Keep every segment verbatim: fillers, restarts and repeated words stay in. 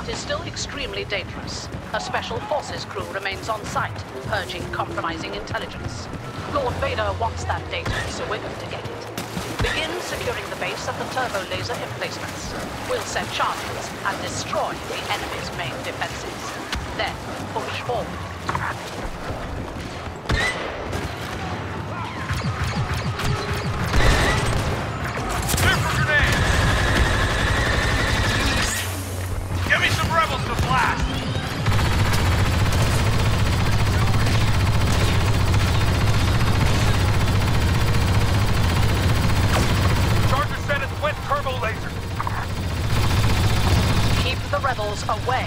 but is still extremely dangerous. A special forces crew remains on site, purging compromising intelligence. Lord Vader wants that data, so we're going to get it. Begin securing the base of the turbo laser emplacements. We'll set charges and destroy the enemy's main defenses. Then, push forward. Give me some rebels to blast! Charger set its twin turbo laser. Keep the rebels away.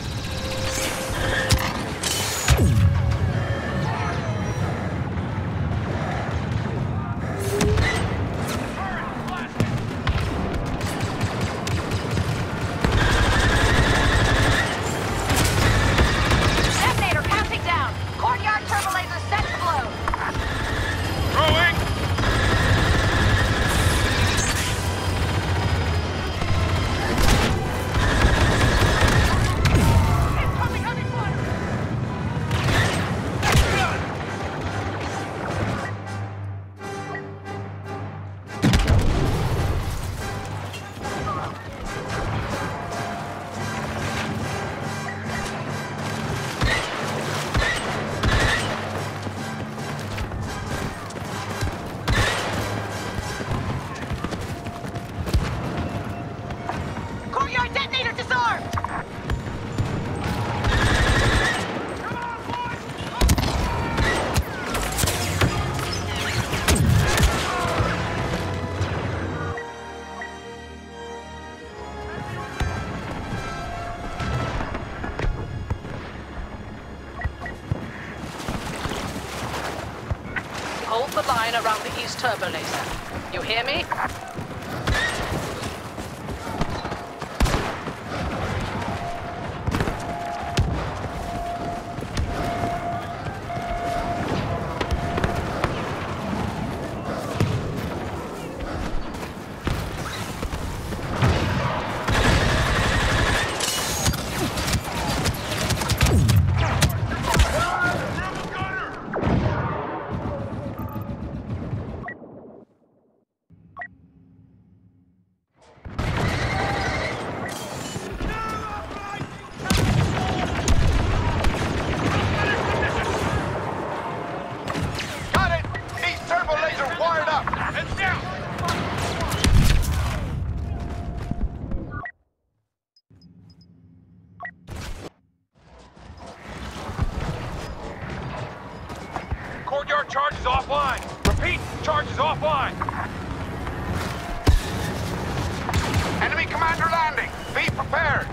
Hold the line around the east turbo laser. You hear me? Courtyard charge is offline. Repeat, charge is offline. Enemy commander landing. Be prepared.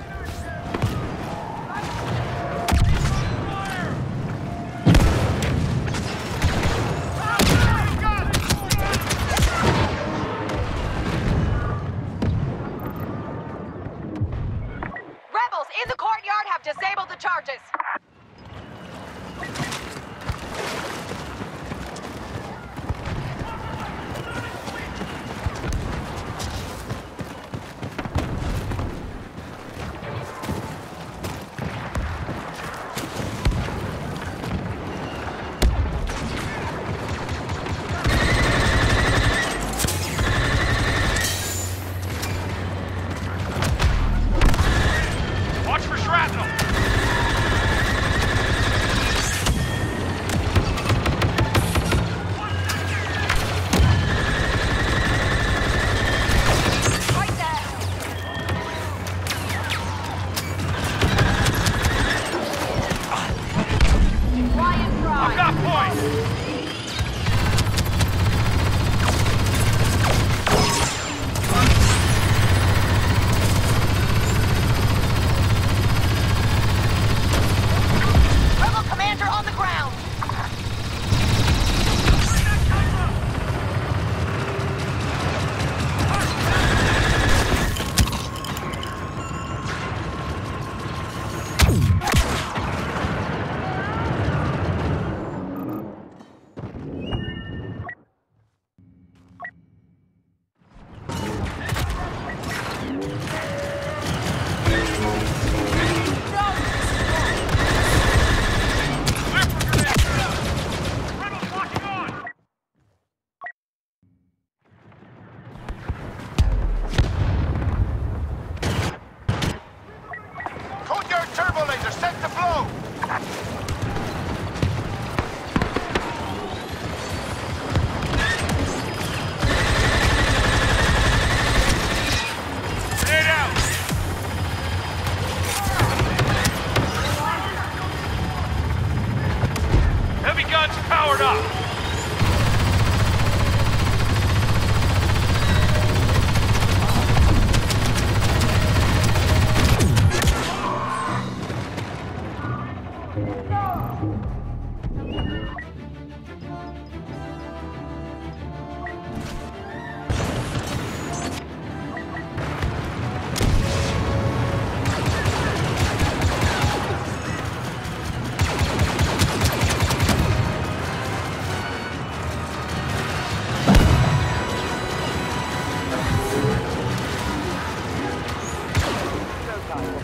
Rebels in the courtyard have disabled the charges. Watch for shrapnel! Right there. Ryan Fry. I've got points!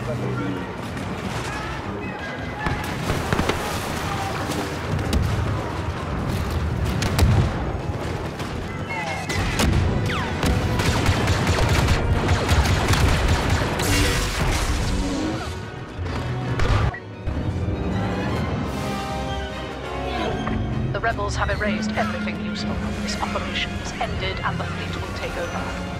The rebels have erased everything useful. This operation is ended and the fleet will take over.